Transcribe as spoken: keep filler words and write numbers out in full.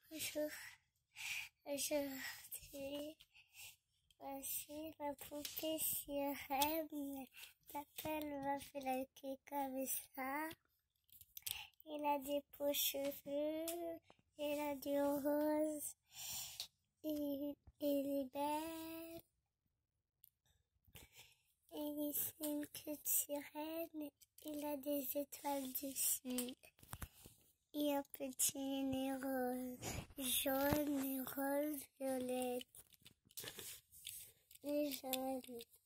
Bonjour. Aujourd'hui, voici ma poupée sirène. L'appelle va faire la queue comme ça. Il a des beaux cheveux. Il a du rose. Il, il est belle. Et c'est une queue de sirène. Il a des étoiles dessus. Et un petit nez rose, jaune, rose, violette et jaune.